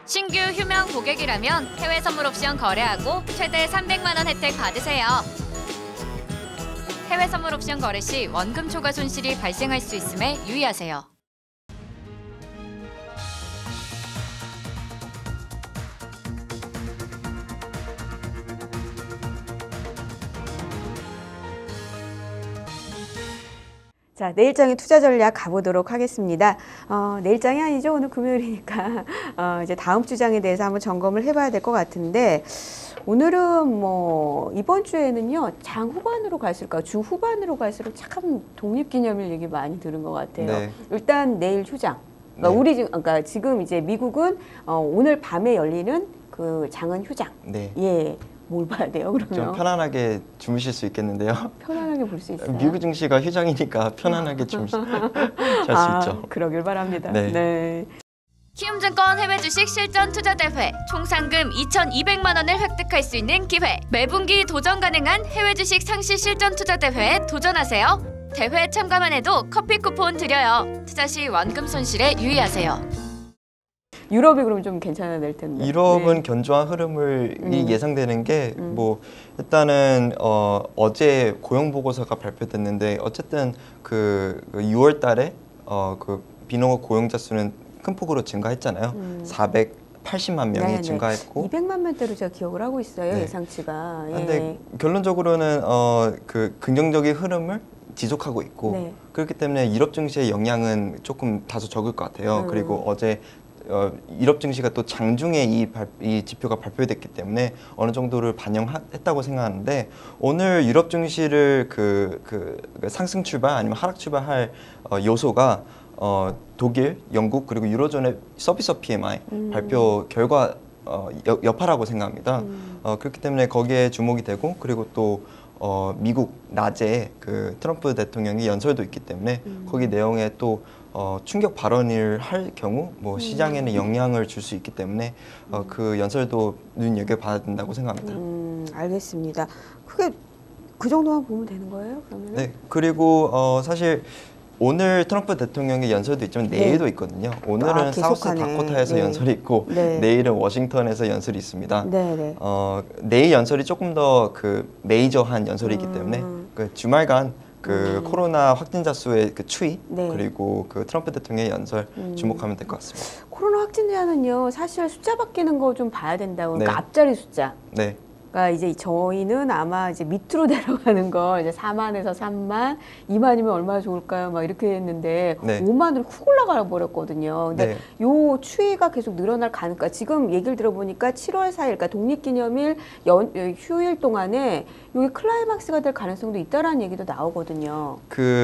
신규 휴명 고객이라면 해외 선물 옵션 거래하고 최대 300만 원 혜택 받으세요. 해외 선물 옵션 거래 시 원금 초과 손실이 발생할 수 있음에 유의하세요. 자, 내일장의 투자 전략 가보도록 하겠습니다. 내일장이 아니죠. 오늘 금요일이니까 이제 다음 주장에 대해서 한번 점검을 해봐야 될 것 같은데, 오늘은 뭐 이번 주에는요 장 후반으로 갈수록 주 후반으로 갈수록 참 독립기념일 얘기 많이 들은 것 같아요. 네. 일단 내일 휴장. 그러니까 지금 이제 미국은 오늘 밤에 열리는 그 장은 휴장. 네. 예. 뭘 봐야 돼요, 그러면? 좀 편안하게 주무실 수 있겠는데요. 편안하게 볼 수 있어요? 미국 증시가 휴장이니까 편안하게 잘 수 있죠. 그러길 바랍니다. 네. 네. 키움증권 해외 주식 실전 투자 대회 총 상금 2,200만 원을 획득할 수 있는 기회. 매분기 도전 가능한 해외 주식 상시 실전 투자 대회에 도전하세요. 대회 참가만 해도 커피 쿠폰 드려요. 투자 시 원금 손실에 유의하세요. 유럽이 그럼 좀 괜찮아야 될 텐데. 유럽은 네. 견조한 흐름을 예상되는 게 뭐 일단은 어제 고용 보고서가 발표됐는데 어쨌든 그 6월 달에 그 비농업 고용자 수는 큰 폭으로 증가했잖아요. 480만 명이 네네. 증가했고 200만 명대로 제가 기억을 하고 있어요. 네. 예상치가. 예. 근데 결론적으로는 그 긍정적인 흐름을 지속하고 있고 네. 그렇기 때문에 유럽 증시의 영향은 조금 다소 적을 것 같아요. 그리고 어제 유럽 증시가 또 장중에 이 지표가 발표됐기 때문에 어느 정도를 반영했다고 생각하는데 오늘 유럽 증시를 그 상승 출발 아니면 하락 출발할 요소가 독일, 영국 그리고 유로존의 서비스 PMI 발표 결과 여파라고 생각합니다. 그렇기 때문에 거기에 주목이 되고 그리고 또 미국 낮에 그 트럼프 대통령이 연설도 있기 때문에 거기 내용에 또 충격 발언을 할 경우 뭐 시장에는 영향을 줄 수 있기 때문에 그 연설도 눈여겨봐야 된다고 생각합니다. 알겠습니다. 크게 그 정도만 보면 되는 거예요? 그러면? 네. 그리고 사실 오늘 트럼프 대통령의 연설도 있지만 내일도 있거든요. 오늘은 사우스 다코타에서 연설이 있고 내일은 워싱턴에서 연설이 있습니다. 내일 연설이 조금 더 그 메이저한 연설이기 때문에 그 주말간 그 코로나 확진자 수의 그 추이 그리고 그 트럼프 대통령의 연설 주목하면 될 것 같습니다. 코로나 확진자는요 사실 숫자 바뀌는 거 좀 봐야 된다고. 그러니까 앞자리 숫자. 네. 그러니까 이제 저희는 아마 이제 밑으로 내려가는 걸 이제 4만에서 3만, 2만이면 얼마나 좋을까요? 막 이렇게 했는데 5만으로 훅 올라가 버렸거든요. 근데 요 추이가 계속 늘어날 가능성. 지금 얘기를 들어보니까 7월 4일, 그러니까 독립기념일 휴일 동안에 여기 클라이막스가 될 가능성도 있다라는 얘기도 나오거든요.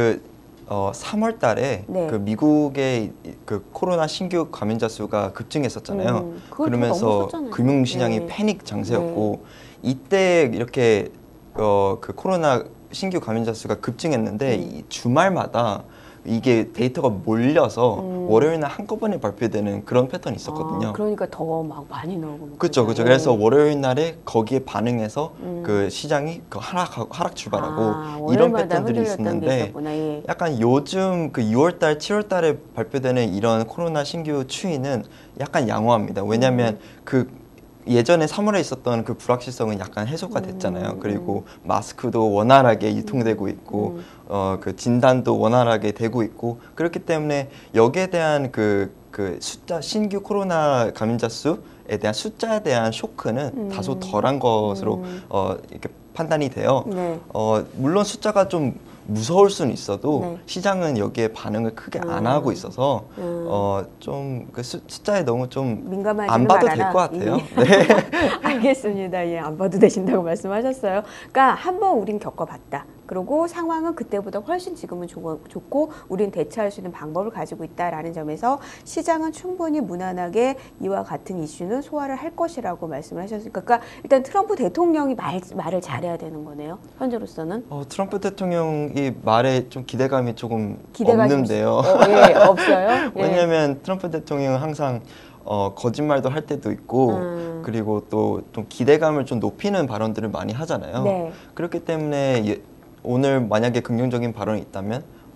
3월 달에 그 미국의 그 코로나 신규 감염자 수가 급증했었잖아요. 그러면서 금융시장이 패닉 장세였고 이때 이렇게 그 코로나 신규 감염자 수가 급증했는데 이 주말마다 이게 데이터가 몰려서 월요일날 한꺼번에 발표되는 그런 패턴이 있었거든요. 그러니까 더 막 많이 나오고. 그렇죠. 그래서 월요일 날에 거기에 반응해서 그 시장이 그 하락 출발하고 이런 패턴들이 있었는데 약간 요즘 그 6월달, 7월달에 발표되는 이런 코로나 신규 추이는 약간 양호합니다. 왜냐하면 그 예전에 3월에 있었던 그 불확실성은 약간 해소가 됐잖아요. 그리고 마스크도 원활하게 유통되고 있고 그 진단도 원활하게 되고 있고 그렇기 때문에 여기에 대한 그 숫자 신규 코로나 감염자 수에 대한 숫자에 대한 쇼크는 다소 덜한 것으로 이렇게 판단이 돼요. 물론 숫자가 좀 무서울 수는 있어도 시장은 여기에 반응을 크게 안 하고 있어서 좀 그 숫자에 너무 좀 안 봐도 될 것 같아요. 네. 알겠습니다. 예, 안 봐도 되신다고 말씀하셨어요. 그러니까 한번 우린 겪어봤다. 그리고 상황은 그때보다 훨씬 지금은 좋고 우린 대처할 수 있는 방법을 가지고 있다라는 점에서 시장은 충분히 무난하게 이와 같은 이슈는 소화를 할 것이라고 말씀을 하셨으니까 그러니까 일단 트럼프 대통령이 말을 잘해야 되는 거네요. 현재로서는. 트럼프 대통령이 말에 좀 기대감이 조금 없는데요. 예, 없어요? 왜냐하면 트럼프 대통령은 항상 거짓말도 할 때도 있고 그리고 또 좀 기대감을 좀 높이는 발언들을 많이 하잖아요. 그렇기 때문에 오늘 만약에 긍정적인 발언이 있다면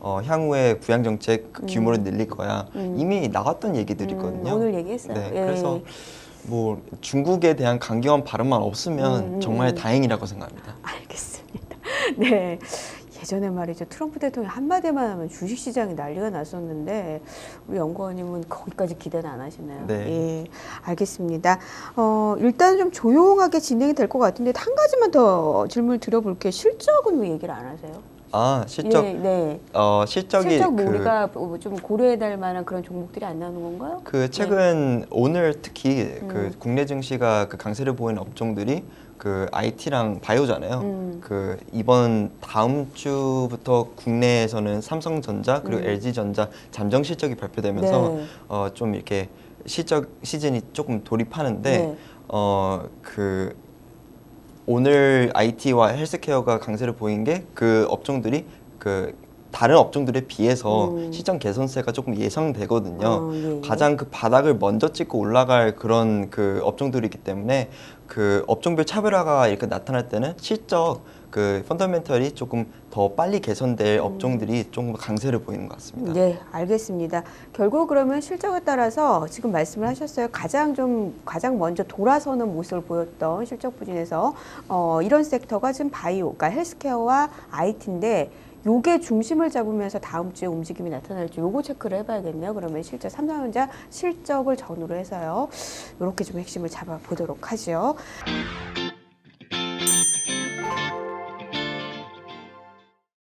향후에 부양 정책 규모를 늘릴 거야. 이미 나왔던 얘기들이거든요. 오늘 얘기했어요. 네, 예. 그래서 뭐 중국에 대한 강경한 발언만 없으면 정말 다행이라고 생각합니다. 알겠습니다. 네. 예전에 말이죠. 트럼프 대통령이 한마디만 하면 주식시장이 난리가 났었는데 우리 연구원님은 거기까지 기대는 안 하시나요? 네. 예, 알겠습니다. 일단 좀 조용하게 진행이 될 것 같은데 한 가지만 더 질문을 드려볼게요. 실적은 왜 얘기를 안 하세요? 아, 실적. 예, 네. 실적이 실적 뭐 우리가 좀 고려해달 만한 그런 종목들이 안 나오는 건가요? 그 최근 오늘 특히 그 국내 증시가 그 강세를 보이는 업종들이 그 IT랑 바이오잖아요. 그 이번 다음 주부터 국내에서는 삼성전자 그리고 LG전자 잠정 실적이 발표되면서 네. 좀 이렇게 실적 시즌이 조금 돌입하는데 네. 그 오늘 IT와 헬스케어가 강세를 보인 게 그 업종들이 그 다른 업종들에 비해서 시장 개선세가 조금 예상되거든요. 예. 가장 그 바닥을 먼저 찍고 올라갈 그런 그 업종들이기 때문에 그 업종별 차별화가 이렇게 나타날 때는 실적 그 펀더멘털이 조금 더 빨리 개선될 업종들이 조금 강세를 보이는 것 같습니다. 네, 알겠습니다. 결국 그러면 실적에 따라서 지금 말씀을 하셨어요. 가장 먼저 돌아서는 모습을 보였던 실적 부진에서 이런 섹터가 지금 바이오, 그러니까 헬스케어와 IT인데 요게 중심을 잡으면서 다음 주에 움직임이 나타날지 요거 체크를 해봐야겠네요. 그러면 실적 삼성전자 실적을 전후로 해서요. 이렇게 좀 핵심을 잡아보도록 하죠.